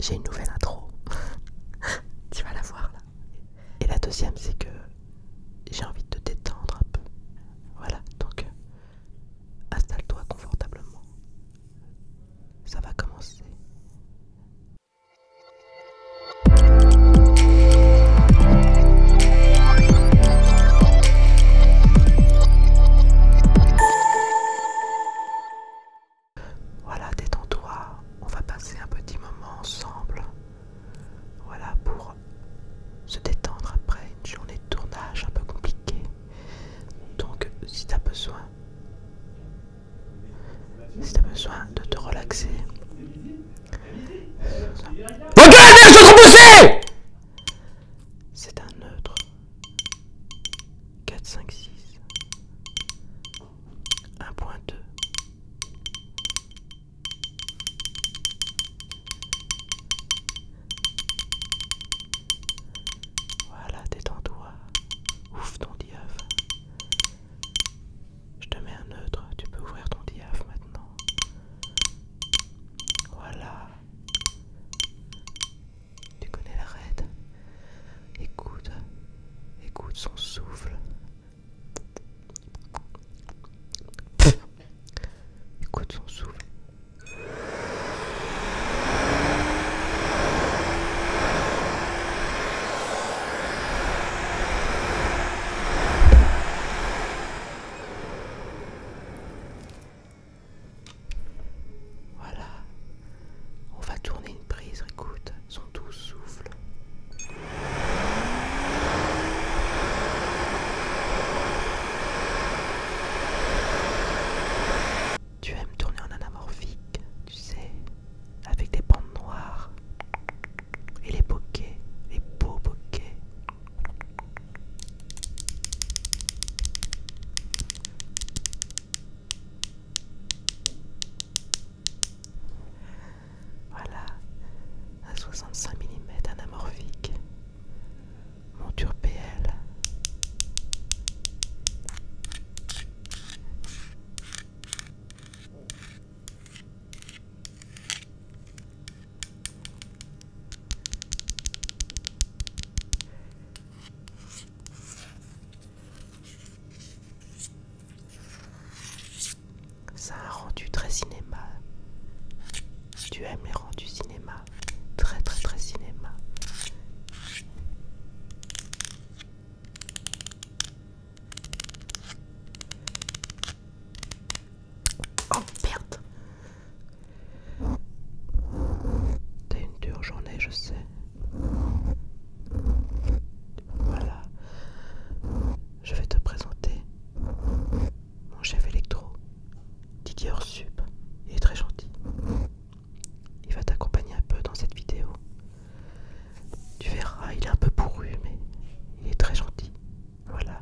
j'ai une nouvelle intro. Tu vas la voir là. Et la deuxième, c'est que j'ai envie de te détendre un peu. Voilà, donc installe-toi confortablement. Ça va commencer. Voilà, détends-toi. On va passer un petit moment ensemble. Voilà, pour se détendre après une journée de tournage un peu compliquée. Donc, si tu as besoin de te relaxer, c'est un neutre 4, 5, 6 1.2. Voilà, détends-toi. Ouvre ton diaph. Je te mets un neutre, tu peux ouvrir ton diaph maintenant. Voilà. Tu connais la raide. Écoute son souffle. Écoute son souffle. Voilà. On va tourner une prise, écoute son doux souffle. Tu aimes tourner en anamorphique, tu sais, avec des bandes noires et les bokeh, les beaux bokeh. Voilà, un 65 mm anamorphique, monture PL. Ça a un rendu très cinéma. Tu aimes les rendus cinéma? Très très très cinéma. Oh merde! T'as une dure journée, je sais. Voilà. Je vais te présenter mon chef électro, Didier Ursup. Il est très gentil. Il va t'accompagner un peu dans cette vidéo. Tu verras, il est un peu bourru, mais il est très gentil. Voilà.